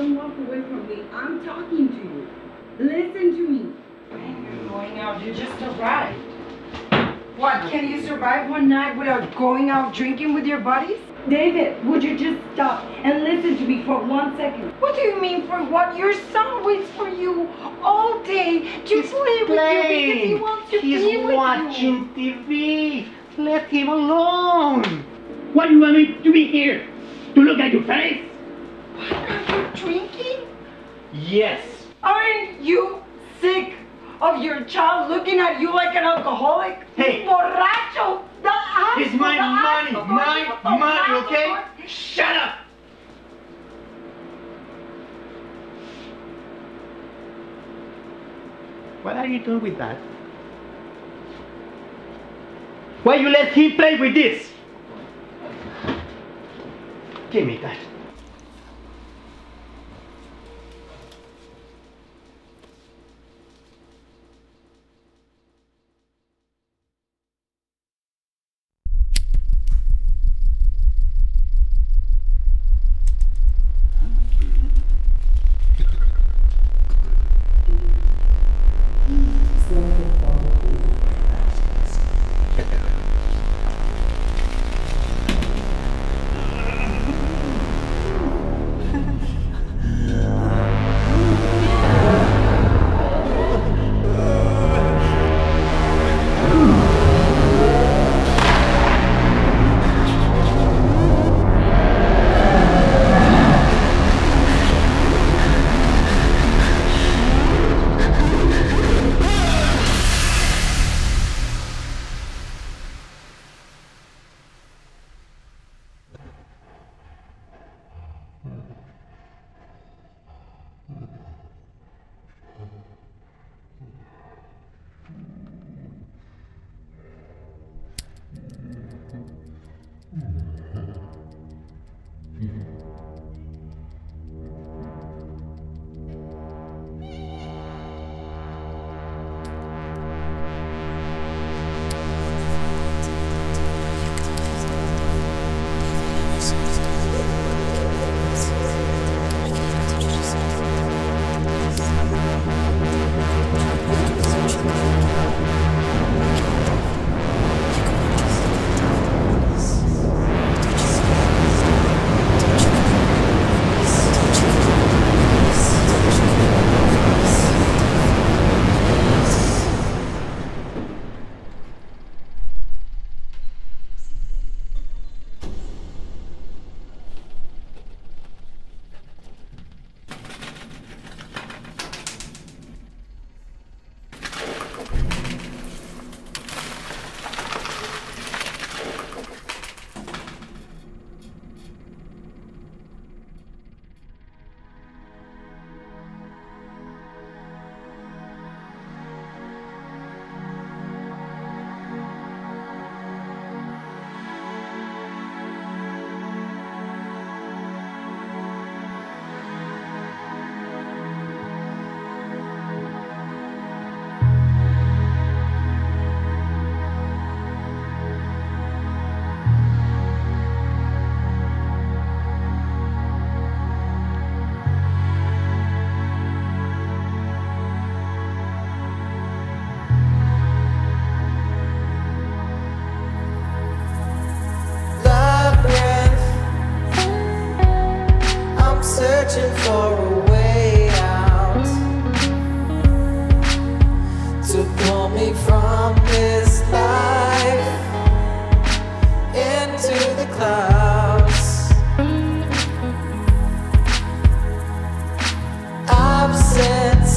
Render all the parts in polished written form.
Don't walk away from me. I'm talking to you. Listen to me. Man, you're going out. You just arrived. What, can you survive one night without going out drinking with your buddies? David, would you just stop and listen to me for 1 second? What do you mean for what? Your son waits for you all day to play with you because he wants to be with you. He's watching TV. Let him alone. What do you want me to be here? To look at your face? What, are you drinking? Yes. Aren't you sick of your child looking at you like an alcoholic? Hey. Borracho. It's my money, okay? Shut up! What are you doing with that? Why you let him play with this? Give me that. searching for a way out to pull me from this life into the clouds. Absence,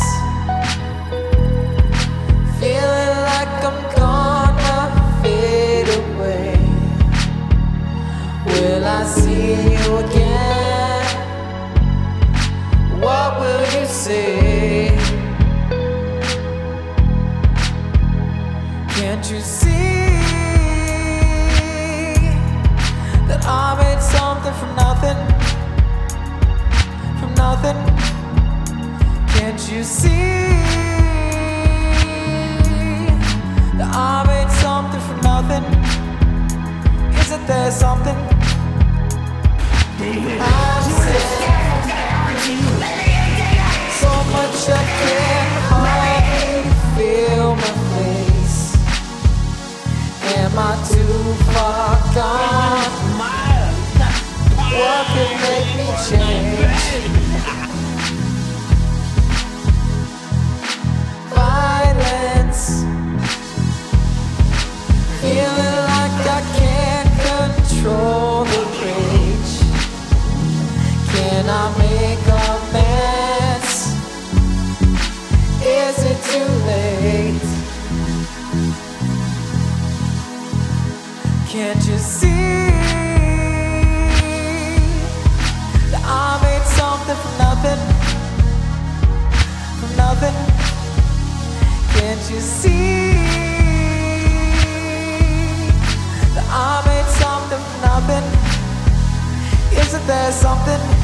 feeling like I'm gonna fade away. Will I see you again? What will you say? Can't you see that I made something from nothing? From nothing. Can't you see that I made something from nothing? Isn't there something? I said So much I can hardly feel my face. Am I too far gone? What could make me change? Violence, feeling like I can't control the rage. Can I make amends? Is it too late? Can't you see that I made something from nothing? From nothing. Can't you see that I made something from nothing? Isn't there something?